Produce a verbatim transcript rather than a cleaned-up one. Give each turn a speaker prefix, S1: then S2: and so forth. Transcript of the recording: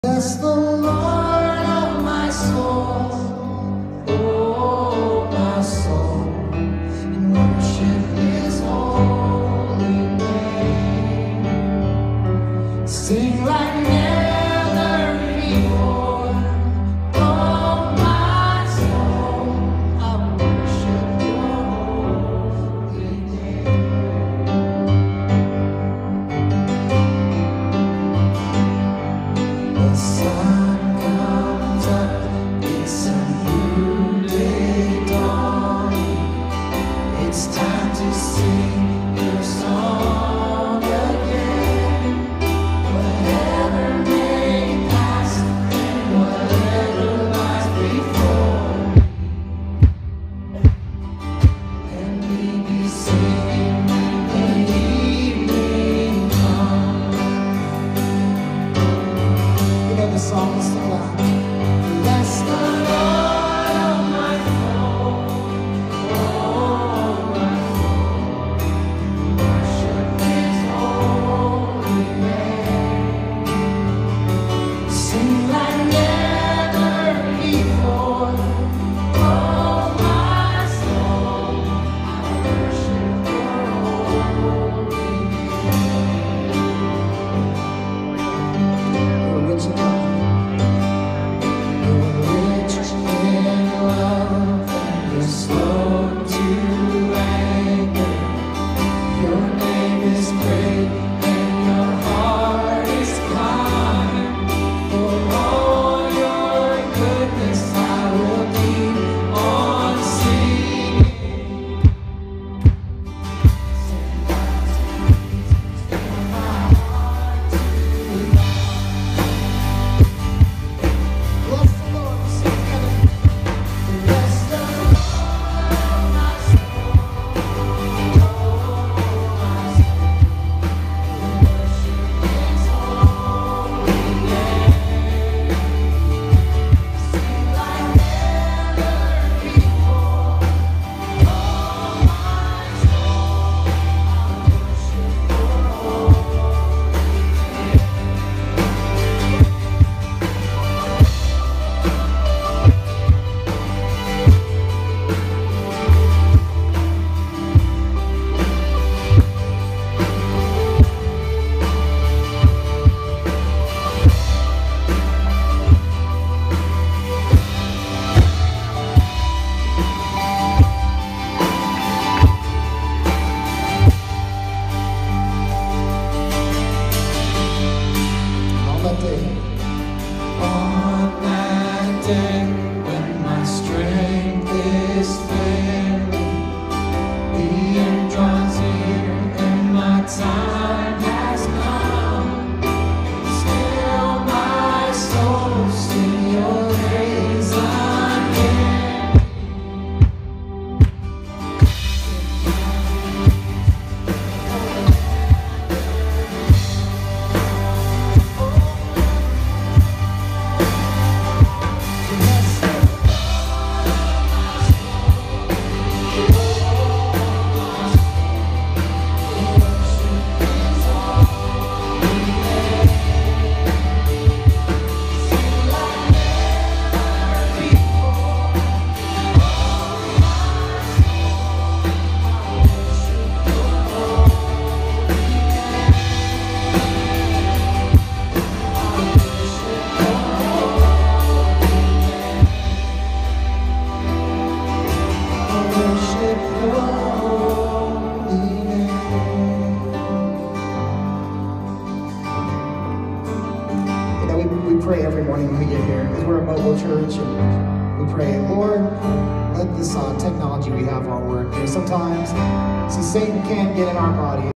S1: Bless the Lord, oh my soul, oh my soul, and worship His holy name. Sing like never before, oh my soul, I worship Your holy name. The sun comes up, it's a new day dawning. It's time to sing Your song again. Whatever may pass and whatever lies before, and we be singing when the evening comes. You know the song is so loud. Bless the Lord, oh my soul, oh my soul, worship His holy name. Sing like never before, oh my soul, I worship Your holy name. You're rich in love. You're rich in love, and You're slow to anger. Your name is great, and Your heart is kind. For all Your goodness, I will keep on singing. Sing my heart to God. Bless the Lord, sing together. Bless the Lord, my soul, oh my soul, worship His holy name. Sing like never before, oh my soul, I worship Your holy on that day, on that day when my strength is failing, the end draws near and my time has come. Still my soul sing Your praise again. You know, we, we pray every morning when we get here because we're a mobile church, and we pray, Lord, let this uh, technology we have all work. You know, sometimes, see, Satan can't get in our body.